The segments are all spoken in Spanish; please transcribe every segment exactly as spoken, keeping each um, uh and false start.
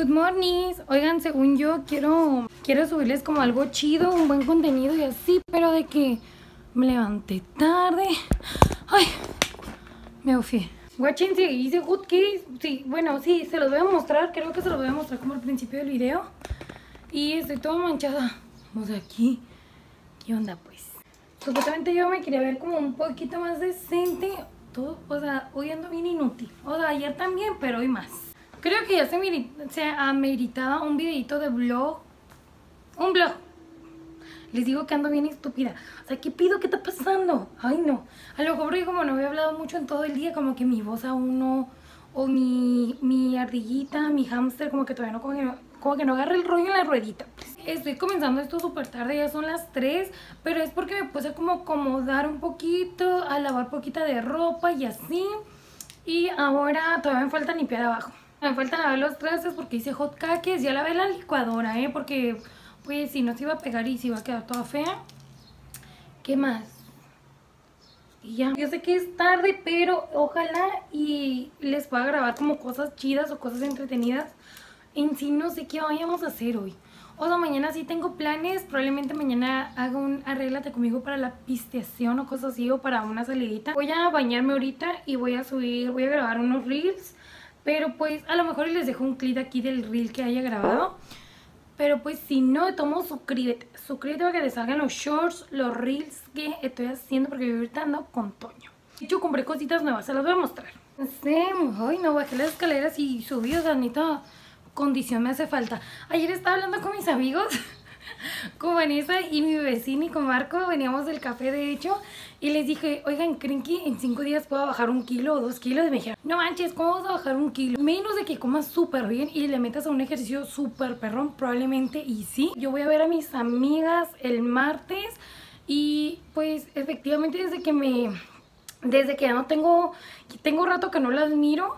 Good morning. Oigan, según yo quiero quiero subirles como algo chido, un buen contenido y así, pero de que me levanté tarde. Ay, me ofé. Watching si hice good case. Sí, bueno, sí, se los voy a mostrar. Creo que se los voy a mostrar como al principio del video. Y estoy toda manchada. Vamos aquí. ¿Qué onda pues? Supuestamente yo me quería ver como un poquito más decente. Todo, o sea, hoy ando bien inútil. O sea, ayer también, pero hoy más. Creo que ya se, se ameritaba un videito de vlog. Un vlog. Les digo que ando bien estúpida. O sea, ¿qué pido? ¿Qué está pasando? Ay, no. A lo mejor porque como no había hablado mucho en todo el día, como que mi voz aún no... O mi, mi ardillita, mi hámster, como que todavía no como, que no... como que no agarra el rollo en la ruedita. Estoy comenzando esto súper tarde, ya son las tres. Pero es porque me puse como acomodar un poquito, a lavar poquita de ropa y así. Y ahora todavía me falta limpiar abajo. Me falta lavar los trastes porque hice hot cakes. Ya lavé la licuadora, ¿eh? Porque, pues, si no se iba a pegar y se iba a quedar toda fea. ¿Qué más? Y ya. Yo sé que es tarde, pero ojalá y les pueda grabar como cosas chidas o cosas entretenidas. En sí no sé qué vayamos a hacer hoy. O sea, mañana sí tengo planes. Probablemente mañana haga un arréglate conmigo para la pisteación o cosas así, o para una salidita. Voy a bañarme ahorita y voy a subir, voy a grabar unos reels. Pero pues a lo mejor les dejo un clip aquí del reel que haya grabado. Pero pues si no, tomo suscríbete. Suscríbete para que te salgan los shorts, los reels que estoy haciendo. Porque yo ahorita ando con Toño. De hecho compré cositas nuevas, se las voy a mostrar. Sí, ay no, bajé las escaleras y subí, o sea, neta, condición me hace falta. Ayer estaba hablando con mis amigos, con Vanessa y mi vecina y con Marco, veníamos del café de hecho. Y les dije, oigan, ¿creen que en cinco días puedo bajar un kilo o dos kilos? Y me dijeron, no manches, ¿cómo vas a bajar un kilo? Menos de que comas súper bien y le metas a un ejercicio súper perrón, probablemente, y sí. Yo voy a ver a mis amigas el martes y pues efectivamente desde que me... Desde que ya no tengo... Tengo rato que no las miro,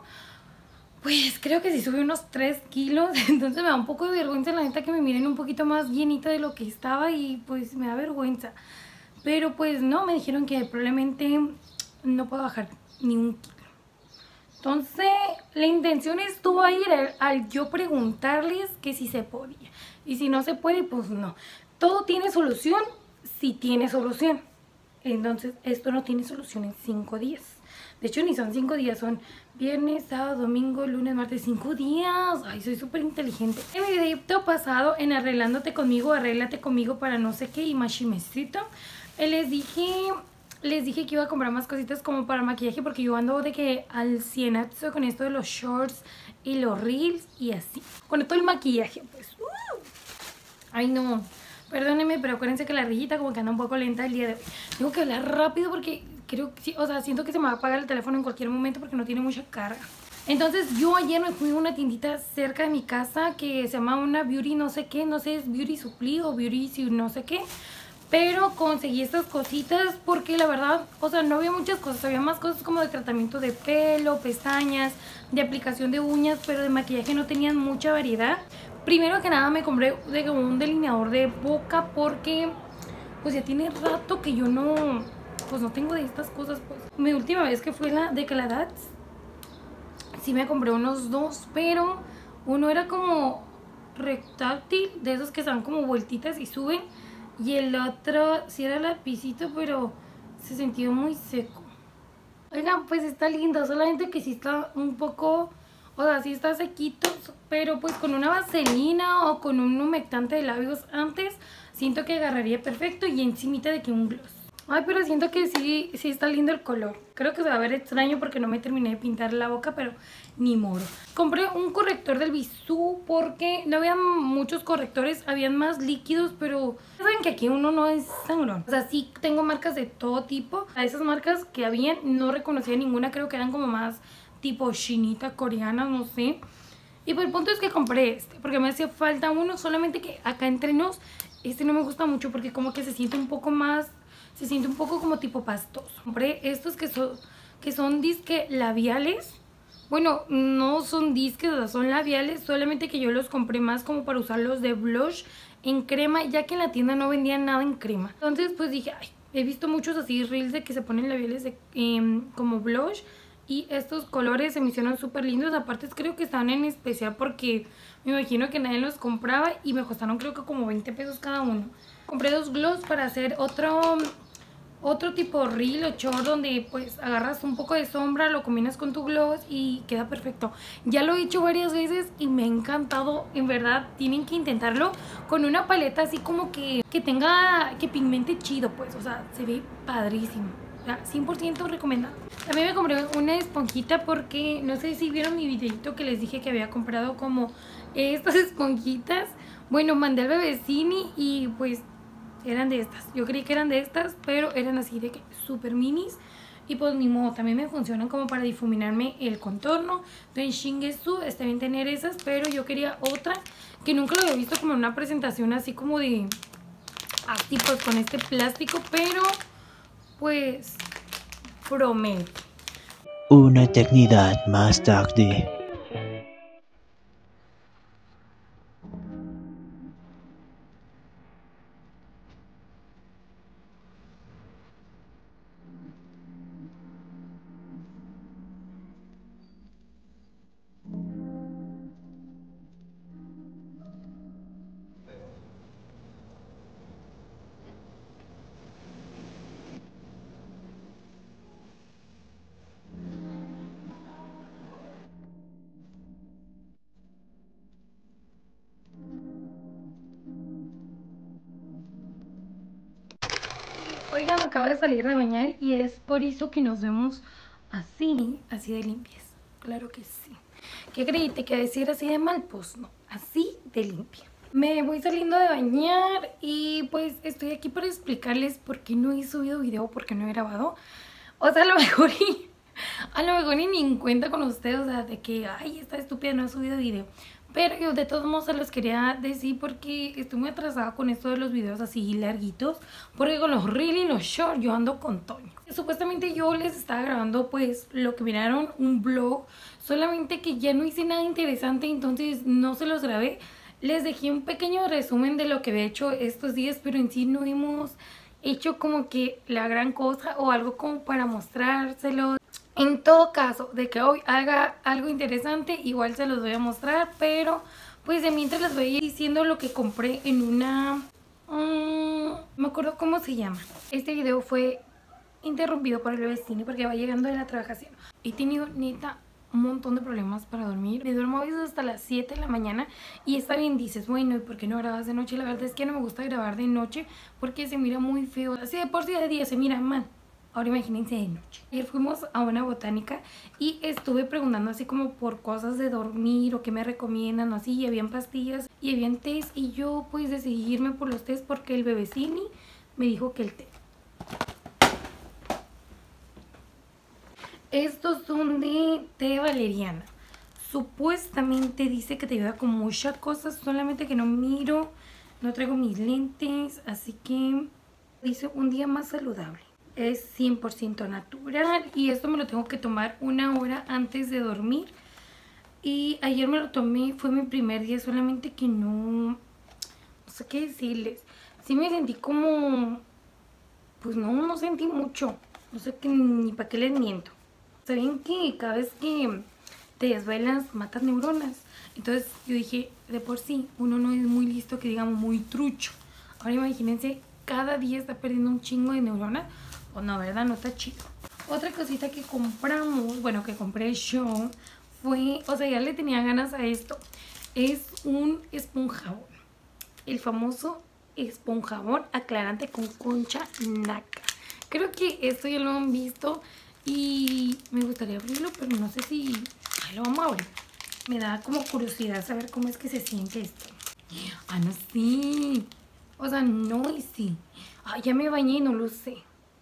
pues creo que sí subí unos tres kilos. Entonces me da un poco de vergüenza, la neta, que me miren un poquito más llenita de lo que estaba. Y pues me da vergüenza. Pero pues no, me dijeron que probablemente no puedo bajar ni un kilo. Entonces la intención estuvo ahí al, al yo preguntarles que si se podía. Y si no se puede, pues no. Todo tiene solución si tiene solución. Entonces esto no tiene solución en cinco días. De hecho ni son cinco días, son viernes, sábado, domingo, lunes, martes, cinco días. Ay, soy súper inteligente. En mi video pasado, en arreglándote conmigo, arréglate conmigo para no sé qué y machimecito, les dije, les dije que iba a comprar más cositas como para maquillaje, porque yo ando de que al cienazo con esto de los shorts y los reels y así. Con todo el maquillaje, pues. Uh. Ay, no. Perdónenme, pero acuérdense que la rillita como que anda un poco lenta el día de hoy. Tengo que hablar rápido porque creo que sí, o sea, siento que se me va a apagar el teléfono en cualquier momento porque no tiene mucha carga. Entonces yo ayer me fui a una tiendita cerca de mi casa que se llama una Beauty no sé qué, no sé, es Beauty Supply o Beauty no sé qué. Pero conseguí estas cositas porque la verdad, o sea, no había muchas cosas. Había más cosas como de tratamiento de pelo, pestañas, de aplicación de uñas, pero de maquillaje no tenían mucha variedad. Primero que nada me compré de un delineador de boca porque pues ya tiene rato que yo no, pues no tengo de estas cosas. Pues mi última vez que fue la de Caladats, sí me compré unos dos, pero uno era como rectáctil, de esos que están como vueltitas y suben. Y el otro sí era lapicito, pero se sentía muy seco. Oigan, pues está lindo, solamente que sí está un poco, o sea, sí está sequito, pero pues con una vaselina o con un humectante de labios antes, siento que agarraría perfecto y encimita de que un gloss. Ay, pero siento que sí, sí está lindo el color. Creo que se va a ver extraño porque no me terminé de pintar la boca, pero ni moro. Compré un corrector del Bisú porque no había muchos correctores, habían más líquidos, pero saben que aquí uno no es sangrón. O sea, sí tengo marcas de todo tipo. A esas marcas que habían no reconocía ninguna, creo que eran como más tipo chinita, coreana, no sé. Y pues el punto es que compré este, porque me hacía falta uno, solamente que acá entre nos, este no me gusta mucho porque como que se siente un poco más... Se siente un poco como tipo pastoso. Compré estos que son, que son disque labiales. Bueno, no son disques, o sea, son labiales. Solamente que yo los compré más como para usarlos de blush en crema, ya que en la tienda no vendían nada en crema. Entonces pues dije, ay, he visto muchos así reels de que se ponen labiales de, eh, como blush. Y estos colores se me hicieron súper lindos. Aparte creo que están en especial porque Me imagino que nadie los compraba y me costaron creo que como veinte pesos cada uno. Compré dos gloss para hacer otro, otro tipo de reel o short donde pues agarras un poco de sombra, lo combinas con tu gloss y queda perfecto. Ya lo he hecho varias veces y me ha encantado. En verdad tienen que intentarlo con una paleta así como que, que tenga, que pigmente chido pues. O sea, se ve padrísimo. cien por ciento recomendado. También me compré una esponjita porque no sé si vieron mi videito que les dije que había comprado como estas esponjitas. Bueno, mandé al Bebecini y pues eran de estas. Yo creí que eran de estas, pero eran así de que súper minis. Y pues ni modo, también me funcionan como para difuminarme el contorno. Entonces Shingetsu, está bien tener esas, pero yo quería otra que nunca lo había visto como en una presentación así como de... así pues con este plástico, pero... pues promete. Una eternidad más tarde. Oigan, acabo de salir de bañar y es por eso que nos vemos así, así de limpias. Claro que sí. ¿Qué creíste que decir así de mal? Pues no, así de limpia. Me voy saliendo de bañar y pues estoy aquí para explicarles por qué no he subido video, por qué no he grabado. O sea, a lo mejor y, a lo mejor ni en cuenta con ustedes, o sea, de que, ay, esta estúpida no ha subido video. Pero yo de todos modos se los quería decir porque estoy muy atrasada con esto de los videos así larguitos. Porque con los reels y los shorts yo ando con Toño. Supuestamente yo les estaba grabando pues lo que miraron, un vlog. Solamente que ya no hice nada interesante, entonces no se los grabé. Les dejé un pequeño resumen de lo que había hecho estos días, pero en sí no hemos hecho como que la gran cosa o algo como para mostrárselo. En todo caso, de que hoy haga algo interesante, igual se los voy a mostrar, pero pues de mientras les voy a ir diciendo lo que compré en una... Um, no me acuerdo cómo se llama. Este video fue interrumpido por el vecino porque va llegando de la trabajación. He tenido neta un montón de problemas para dormir. Me duermo a veces hasta las siete de la mañana y está bien, dices, bueno, ¿y por qué no grabas de noche? La verdad es que no me gusta grabar de noche porque se mira muy feo. Así de por sí de día se mira mal. Ahora imagínense de noche. Ayer fuimos a una botánica y estuve preguntando así como por cosas de dormir o qué me recomiendan o así. Y habían pastillas y habían tés y yo pues decidí irme por los tés porque el Bebecini me dijo que el té. Estos son de té valeriana. Supuestamente dice que te ayuda con muchas cosas, solamente que no miro, no traigo mis lentes, así que dice un día más saludable. Es cien por ciento natural y esto me lo tengo que tomar una hora antes de dormir. Y ayer me lo tomé, fue mi primer día, solamente que no, no sé qué decirles. Sí me sentí como, pues no, no sentí mucho, no sé qué, ni para qué les miento. Saben que cada vez que te desvelas matas neuronas. Entonces yo dije, de por sí, uno no es muy listo, que digamos muy trucho. Ahora imagínense, cada día está perdiendo un chingo de neuronas. Pues no, ¿verdad? No está chido. Otra cosita que compramos, bueno, que compré yo, fue, o sea, ya le tenía ganas a esto. Es un esponjabón. El famoso esponjabón aclarante con concha naca. Creo que esto ya lo han visto y me gustaría abrirlo, pero no sé si... Ay, lo vamos a abrir. Me da como curiosidad saber cómo es que se siente esto. Ah, no, sí. O sea, no y sí. Ay, ya me bañé y no lo sé.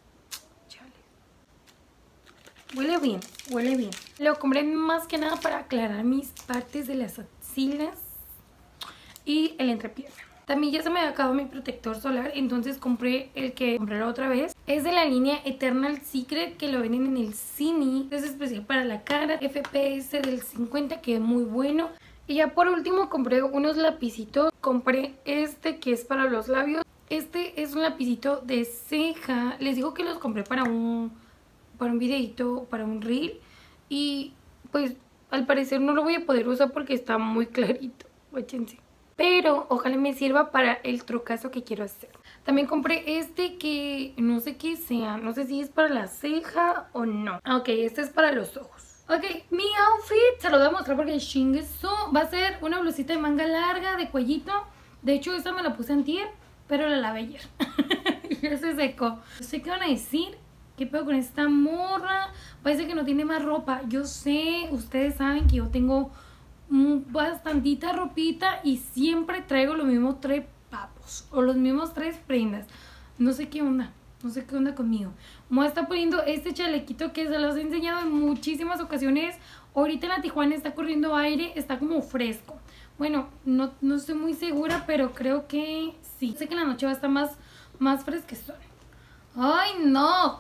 Huele bien, huele bien. Lo compré más que nada para aclarar mis partes de las axilas y el entrepierna. También ya se me había acabado mi protector solar, entonces compré el que compré la otra vez. Es de la línea Eternal Secret, que lo venden en el Cine. Es especial para la cara, F P S del cincuenta, que es muy bueno. Y ya por último compré unos lapicitos. Compré este que es para los labios. Este es un lapicito de ceja. Les digo que los compré para un... para un videito, para un reel, y pues al parecer no lo voy a poder usar porque está muy clarito. Óchense. Pero ojalá me sirva para el trucazo que quiero hacer. También compré este que no sé qué sea. No sé si es para la ceja o no. Ah, ok, este es para los ojos. Ok, mi outfit se lo voy a mostrar porque chingueso. Va a ser una blusita de manga larga, de cuellito. De hecho, esta me la puse antier, pero la lavé ayer. Ya se secó. No sé qué van a decir. ¿Qué pedo con esta morra? Parece que no tiene más ropa. Yo sé, ustedes saben que yo tengo bastantita ropita y siempre traigo los mismos tres papos o los mismos tres prendas. No sé qué onda, no sé qué onda conmigo. Me voy a estar poniendo este chalequito que se los he enseñado en muchísimas ocasiones. Ahorita en la Tijuana está corriendo aire, está como fresco. Bueno, no, no estoy muy segura, pero creo que sí. Sé que en la noche va a estar más, más fresquezón. ¡Ay, no!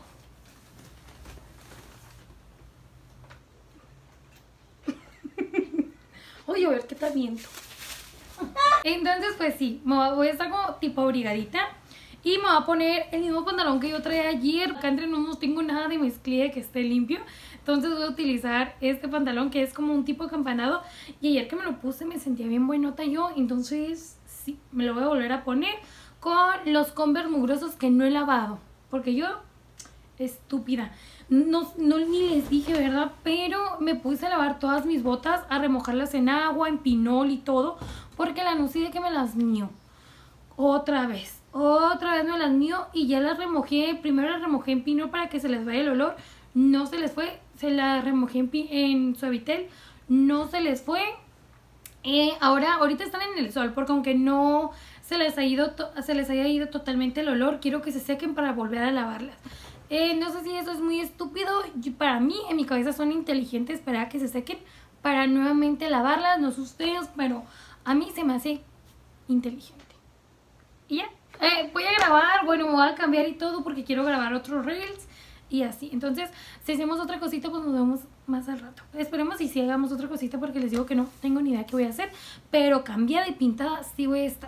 Oye, a ver qué tal viento. Entonces, pues sí, me voy a estar como tipo abrigadita. Y me voy a poner el mismo pantalón que yo traía ayer. Acá entre no tengo nada de mezclilla que esté limpio. Entonces voy a utilizar este pantalón que es como un tipo acampanado. Y ayer que me lo puse me sentía bien buenota yo. Entonces sí, me lo voy a volver a poner con los Converse mugrosos que no he lavado. Porque yo, estúpida, no, no ni les dije, ¿verdad? Pero me puse a lavar todas mis botas, a remojarlas en agua, en pinol y todo. Porque la Nusi de que me las mió. Otra vez, otra vez me las mió y ya las remojé. Primero las remojé en pinol para que se les vaya el olor. No se les fue. Se las remojé en, en Suavitel. No se les fue. Eh, ahora, ahorita están en el sol porque aunque no se les, ha ido se les haya ido totalmente el olor, quiero que se sequen para volver a lavarlas. Eh, no sé si eso es muy estúpido. Para mí, en mi cabeza son inteligentes para que se sequen para nuevamente lavarlas. No sé ustedes, pero a mí se me hace inteligente. Y ya, eh, voy a grabar, bueno, me voy a cambiar y todo porque quiero grabar otros reels y así. Entonces, si hacemos otra cosita, pues nos vemos más al rato. Esperemos y si hagamos otra cosita porque les digo que no tengo ni idea qué voy a hacer. Pero cambiada y pintada sí voy a estar.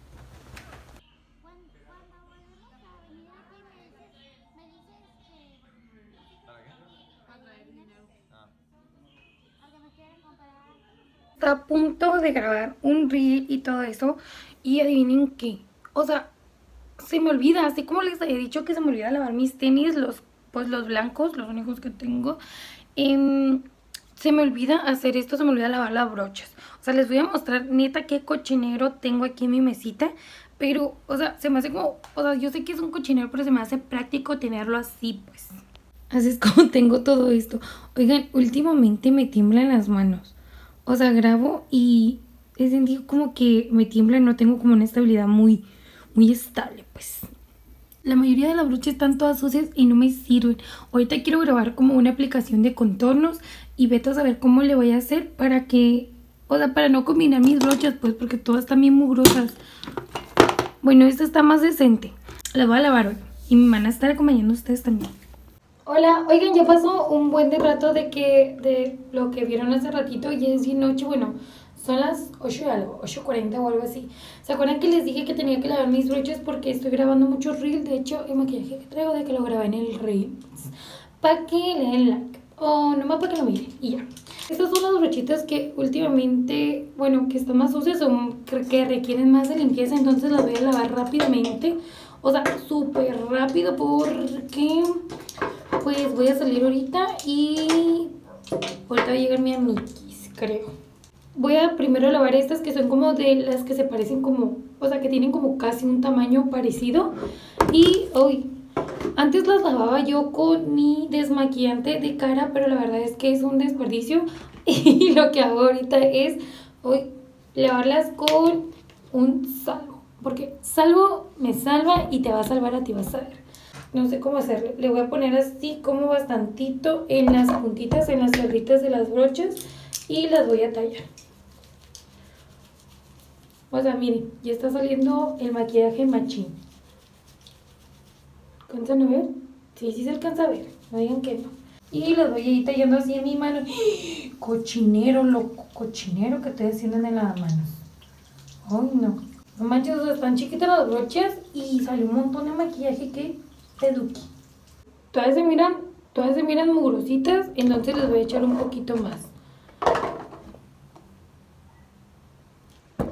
Está a punto de grabar un reel y todo eso. Y adivinen qué. O sea, se me olvida. Así como les había dicho que se me olvida lavar mis tenis. Los, pues los blancos, los únicos que tengo. Eh, se me olvida hacer esto. Se me olvida lavar las brochas. O sea, les voy a mostrar neta qué cochinero tengo aquí en mi mesita. Pero, o sea, se me hace como... O sea, yo sé que es un cochinero, pero se me hace práctico tenerlo así, pues. Así es como tengo todo esto. Oigan, últimamente me tiemblan las manos. O sea, grabo y he sentido como que me tiembla y no tengo como una estabilidad muy, muy estable, pues. La mayoría de las brochas están todas sucias y no me sirven. Ahorita quiero grabar como una aplicación de contornos y vete a saber cómo le voy a hacer para que... O sea, para no combinar mis brochas, pues, porque todas están bien mugrosas. Bueno, esta está más decente. La voy a lavar hoy y me van a estar acompañando ustedes también. Hola, oigan, ya pasó un buen de rato de que de lo que vieron hace ratito y es de noche. Bueno, son las ocho y algo, ocho cuarenta o algo así. ¿Se acuerdan que les dije que tenía que lavar mis brochas porque estoy grabando muchos reels? De hecho, el maquillaje que traigo de que lo grabé en el reel para que le den like o nomás para que lo miren y ya. Estas son las brochitas que últimamente, bueno, que están más sucias o que requieren más de limpieza, entonces las voy a lavar rápidamente. O sea, súper rápido porque pues voy a salir ahorita y ahorita va a llegar mi amiguis, creo. Voy a primero lavar estas que son como de las que se parecen como, o sea, que tienen como casi un tamaño parecido. Y hoy, antes las lavaba yo con mi desmaquillante de cara, pero la verdad es que es un desperdicio. Y lo que hago ahorita es hoy lavarlas con un salvo. Porque salvo me salva y te va a salvar a ti, vas a ver. No sé cómo hacerlo. Le voy a poner así como bastantito en las puntitas, en las cerritas de las brochas. Y las voy a tallar. O sea, miren, ya está saliendo el maquillaje machín. ¿Alcanzan a ver? Sí, sí se alcanza a ver. No digan que no. Y las voy a ir tallando así en mi mano. ¡Ah! Cochinero, loco. Cochinero que estoy haciendo en las manos. Ay, no. No manches, o sea, están chiquitas las brochas y salió un montón de maquillaje que te duqui. Todas se miran, todas se miran mugrositas, entonces les voy a echar un poquito más.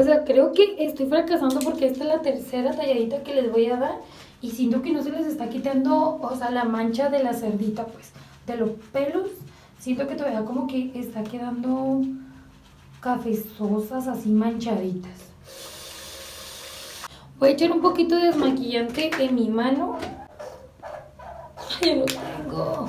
O sea, creo que estoy fracasando porque esta es la tercera talladita que les voy a dar. Y siento que no se les está quitando, o sea, la mancha de la cerdita, pues, de los pelos. Siento que todavía como que está quedando cafezosas, así manchaditas. Voy a echar un poquito de desmaquillante en mi mano. Ay, lo tengo.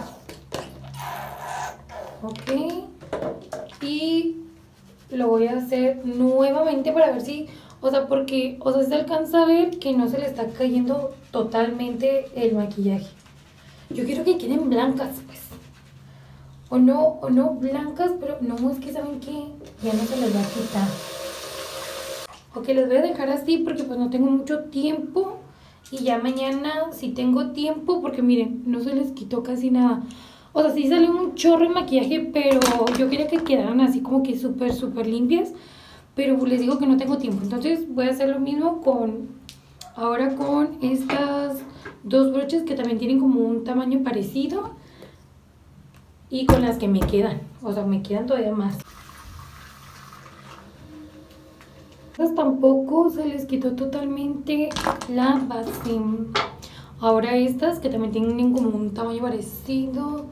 Ok. Y lo voy a hacer nuevamente para ver si, o sea, porque, o sea, se alcanza a ver que no se le está cayendo totalmente el maquillaje. Yo quiero que queden blancas, pues. O no, o no blancas, pero no, es que saben que ya no se les va a quitar. Ok, les voy a dejar así porque pues no tengo mucho tiempo. Y ya mañana si tengo tiempo, porque miren, no se les quitó casi nada. O sea, sí salió un chorro de maquillaje, pero yo quería que quedaran así como que súper, súper limpias. Pero les digo que no tengo tiempo. Entonces voy a hacer lo mismo con, ahora con estas dos brochas que también tienen como un tamaño parecido. Y con las que me quedan, o sea, me quedan todavía más. Estas tampoco se les quitó totalmente la base. Ahora estas que también tienen como un tamaño parecido.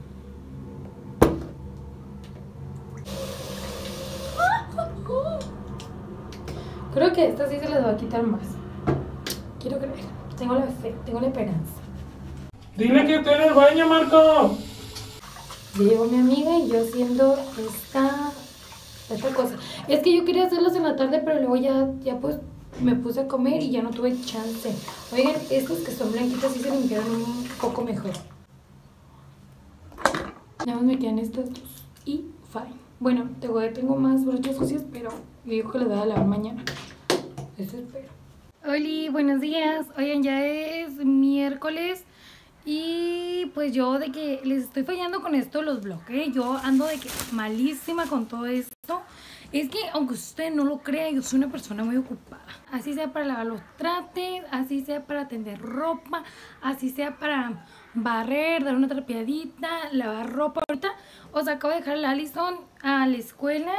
Creo que esta sí se les va a quitar más. Quiero creer. Tengo la fe, tengo la esperanza. Dile que esté en el baño, Marco. Llegó mi amiga y yo haciendo esta, esta cosa. Es que yo quería hacerlos en la tarde, pero luego ya, ya pues me puse a comer y ya no tuve chance. Oigan, estos que son blanquitos sí se limpiaron un poco mejor. Nada más me quedan estas dos y fine. Bueno, tengo más brochas sucias, pero yo digo que las voy a lavar mañana. Eso espero. Hola, buenos días. Oigan, ya es miércoles. Y pues yo de que les estoy fallando con esto los bloqueé. Yo ando de que malísima con todo esto. Es que aunque usted no lo crea, yo soy una persona muy ocupada. Así sea para lavar los trastes, así sea para tender ropa, así sea para barrer, dar una trapeadita, lavar ropa. Ahorita, o sea, acabo de dejar a Alison a la escuela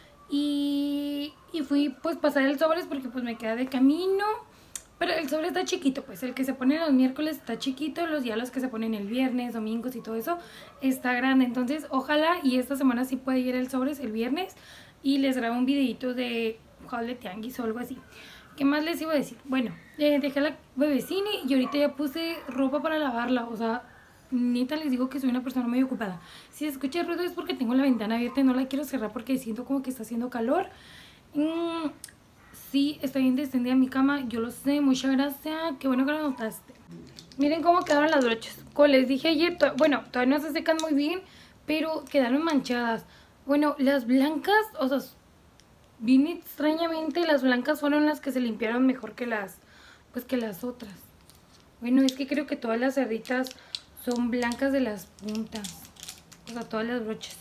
y, y fui pues pasar el sobres porque pues me queda de camino. Pero el sobre está chiquito, pues el que se pone los miércoles está chiquito, los ya los que se ponen el viernes, domingos y todo eso está grande. Entonces ojalá y esta semana sí pueda ir el sobres el viernes y les grabo un videito de haul de tianguis o algo así. ¿Qué más les iba a decir? Bueno, eh, dejé a la bebecini y ahorita ya puse ropa para lavarla. O sea, neta les digo que soy una persona muy ocupada. Si se escucha ruido es porque tengo la ventana abierta y no la quiero cerrar porque siento como que está haciendo calor. Mm, sí, está bien descendida mi cama, yo lo sé, muchas gracias. Qué bueno que lo notaste. Miren cómo quedaron las brochas. Como les dije ayer, to bueno, todavía no se secan muy bien, pero quedaron manchadas. Bueno, las blancas, o sea, bien extrañamente las blancas fueron las que se limpiaron mejor que las, pues que las otras. Bueno, es que creo que todas las cerditas son blancas de las puntas. O sea, todas las brochas.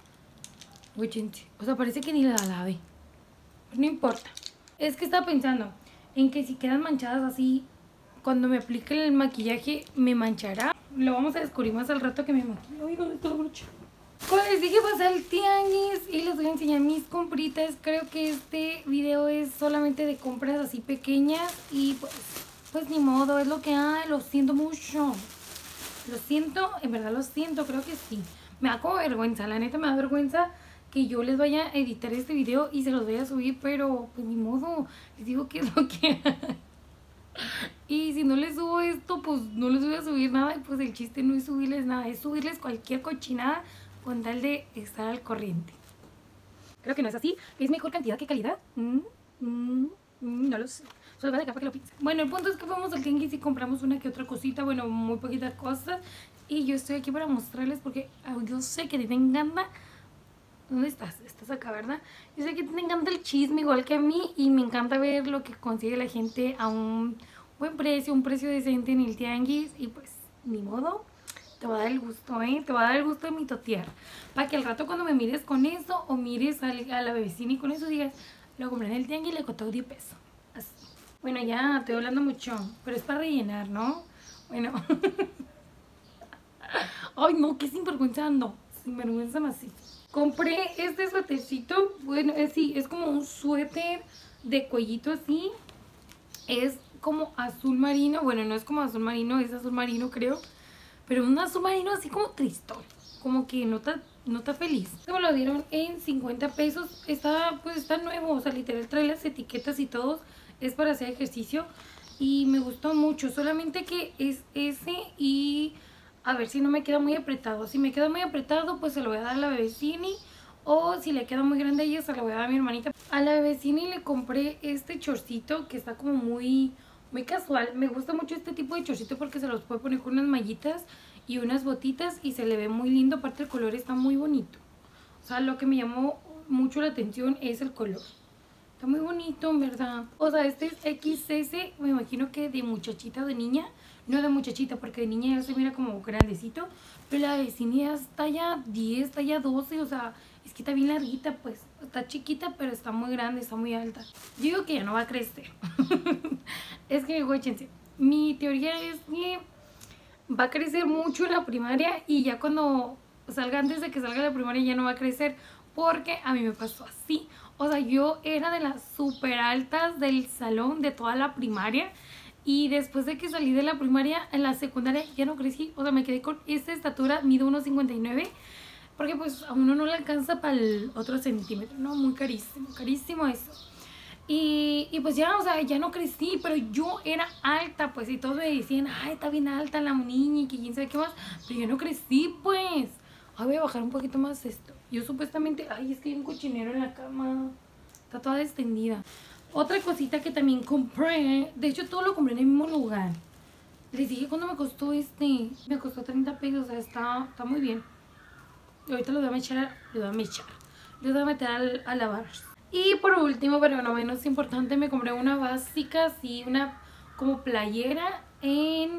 Oye, o sea, parece que ni la lavé. Pues no importa. Es que estaba pensando en que si quedan manchadas así, cuando me aplique el maquillaje, ¿me manchará? Lo vamos a descubrir más al rato que me maquille. Ay, ¿dónde está la brocha? Como les dije, pasé al tianguis y les voy a enseñar mis compritas. Creo que este video es solamente de compras así pequeñas y pues, pues ni modo, es lo que hay. Lo siento mucho. Lo siento, en verdad lo siento, creo que sí. Me da como vergüenza, la neta me da vergüenza que yo les vaya a editar este video y se los voy a subir, pero pues ni modo, les digo que es lo que hay. Y si no les subo esto, pues no les voy a subir nada. Y pues el chiste no es subirles nada, es subirles cualquier cochinada con tal de estar al corriente. Creo que no es así. ¿Es mejor cantidad que calidad? Mm, mm, mm, no lo sé. Solo voy a dejar para que lo piensen. Bueno, el punto es que fuimos al tianguis y compramos una que otra cosita. Bueno, muy poquitas cosas. Y yo estoy aquí para mostrarles porque yo sé que a ti te encanta. ¿Dónde estás? Estás acá, ¿verdad? Yo sé que te encanta el chisme igual que a mí. Y me encanta ver lo que consigue la gente a un buen precio, un precio decente en el tianguis. Y pues, ni modo. Te va a dar el gusto, ¿eh? Te va a dar el gusto de mitotear. Para que al rato cuando me mires con eso o mires a la bebecina y con eso digas, lo compré en el tianguis y le costó diez pesos. Así. Bueno, ya estoy hablando mucho, pero es para rellenar, ¿no? Bueno. Ay, no, qué sinvergüenza ando. Sinvergüenza macizo. Compré este suétercito. Bueno, es, sí, es como un suéter de cuellito así. Es como azul marino. Bueno, no es como azul marino, es azul marino creo. Pero un azul marino así como tristón. Como que no está, no está feliz. Me lo dieron en cincuenta pesos. Está, pues está nuevo. O sea, literal trae las etiquetas y todo. Es para hacer ejercicio. Y me gustó mucho. Solamente que es ese y... A ver si no me queda muy apretado. Si me queda muy apretado, pues se lo voy a dar a la Bebecini. O si le queda muy grande a ella, se lo voy a dar a mi hermanita. A la Bebecini le compré este chorcito que está como muy, muy casual. Me gusta mucho este tipo de chorcito porque se los puede poner con unas mallitas y unas botitas. Y se le ve muy lindo. Aparte el color está muy bonito. O sea, lo que me llamó mucho la atención es el color. Está muy bonito, en verdad. O sea, este es equis ese. Me imagino que de muchachita o de niña. No de muchachita, porque de niña ya se mira como grandecito. Pero la Bebecini ya es talla diez, talla doce. O sea, es que está bien larguita, pues. Está chiquita, pero está muy grande, está muy alta. Yo digo que ya no va a crecer. Es que, güéchense, mi teoría es que va a crecer mucho en la primaria. Y ya cuando salga, antes de que salga de la primaria, ya no va a crecer. Porque a mí me pasó así. O sea, yo era de las súper altas del salón de toda la primaria. Y después de que salí de la primaria, en la secundaria ya no crecí. O sea, me quedé con esta estatura, mido uno cincuenta y nueve. Porque pues a uno no le alcanza para el otro centímetro, ¿no? Muy carísimo, carísimo eso. Y, y pues ya, o sea, ya no crecí, pero yo era alta, pues. Y todos me decían, ay, está bien alta la niña y que quién sabe qué más. Pero yo no crecí, pues. Ay, voy a bajar un poquito más esto. Yo supuestamente, ay, es que hay un cochinero en la cama. Está toda extendida. Otra cosita que también compré, de hecho todo lo compré en el mismo lugar. Les dije cuánto me costó este. Me costó treinta pesos, o sea, está, está muy bien. Y ahorita lo voy a echar, lo voy a echar. Lo voy a meter al, a lavar. Y por último, pero no menos importante, me compré una básica, así, una como playera en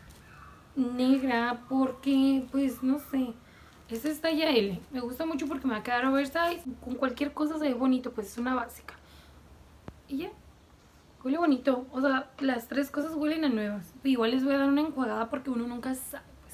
negra. Porque, pues, no sé. Esta es talla ele. Me gusta mucho porque me va a quedar oversize. Con cualquier cosa se ve bonito, pues es una básica. Y ya, huele bonito. O sea, las tres cosas huelen a nuevas. Igual les voy a dar una enjuagada porque uno nunca sabe, pues.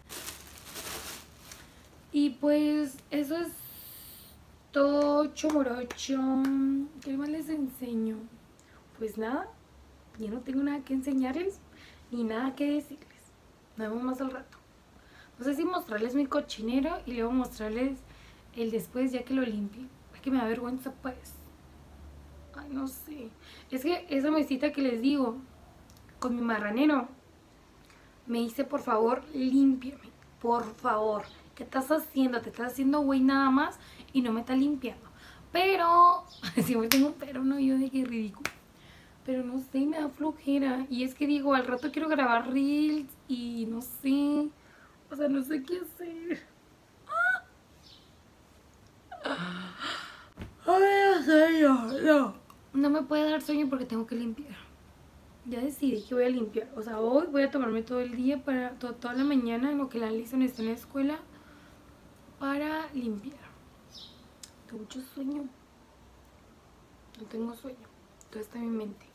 Y pues eso es todo chomorocho. ¿Qué más les enseño? Pues nada, ya no tengo nada que enseñarles ni nada que decirles. Nos vemos más al rato. No sé si mostrarles mi cochinero y luego mostrarles el después ya que lo limpie. Es que me da vergüenza, pues. Ay, no sé. Es que esa mesita que les digo, con mi marranero, me dice, por favor, límpiame. Por favor. ¿Qué estás haciendo? Te estás haciendo güey nada más y no me estás limpiando. Pero, siempre tengo un pero, no, yo de que ridículo. Pero no sé, me da flojera. Y es que digo, al rato quiero grabar reels y no sé. O sea, no sé qué hacer. Ay, señor, no. No me puede dar sueño porque tengo que limpiar. Ya decidí que voy a limpiar. O sea, hoy voy a tomarme todo el día, para to toda la mañana, en lo que la Alison está en la escuela, para limpiar. Tengo mucho sueño. No tengo sueño. Todo está en mi mente.